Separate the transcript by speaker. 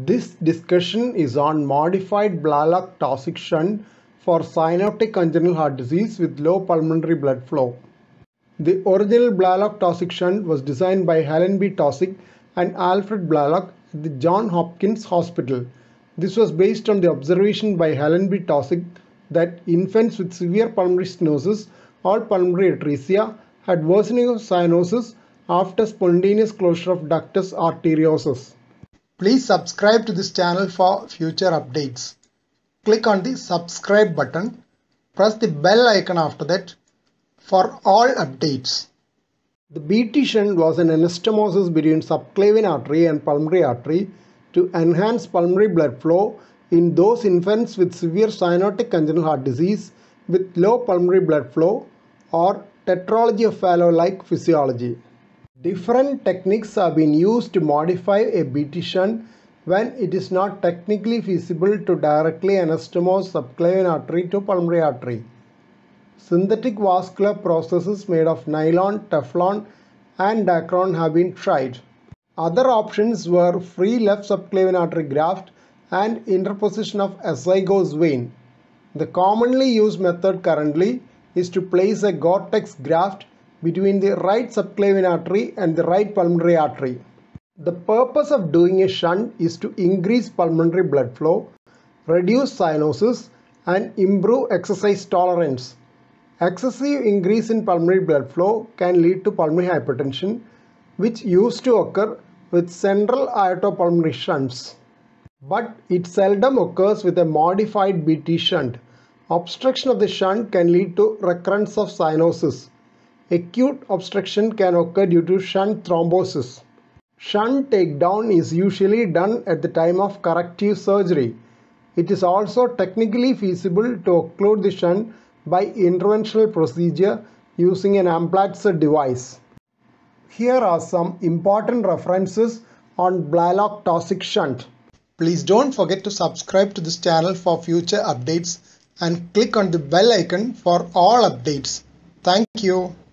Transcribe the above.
Speaker 1: This discussion is on modified Blalock-Taussig shunt for cyanotic congenital heart disease with low pulmonary blood flow. The original Blalock-Taussig shunt was designed by Helen B. Taussig and Alfred Blalock at the Johns Hopkins Hospital. This was based on the observation by Helen B. Taussig that infants with severe pulmonary stenosis or pulmonary atresia had worsening of cyanosis after spontaneous closure of ductus arteriosus. Please subscribe to this channel for future updates. Click on the subscribe button. Press the bell icon after that for all updates. The BT shunt was an anastomosis between subclavian artery and pulmonary artery to enhance pulmonary blood flow in those infants with severe cyanotic congenital heart disease with low pulmonary blood flow or tetralogy of Fallot-like physiology. Different techniques have been used to modify a BT shunt when it is not technically feasible to directly anastomose subclavian artery to pulmonary artery. Synthetic vascular processes made of nylon, Teflon and Dacron have been tried. Other options were free left subclavian artery graft and interposition of azygos vein. The commonly used method currently is to place a Gore-Tex graft between the right subclavian artery and the right pulmonary artery. The purpose of doing a shunt is to increase pulmonary blood flow, reduce cyanosis and improve exercise tolerance. Excessive increase in pulmonary blood flow can lead to pulmonary hypertension, which used to occur with central aortopulmonary shunts. But it seldom occurs with a modified BT shunt. Obstruction of the shunt can lead to recurrence of cyanosis. Acute obstruction can occur due to shunt thrombosis. Shunt takedown is usually done at the time of corrective surgery. It is also technically feasible to occlude the shunt by interventional procedure using an Amplatzer device. Here are some important references on Blalock-Taussig shunt. Please don't forget to subscribe to this channel for future updates and click on the bell icon for all updates. Thank you.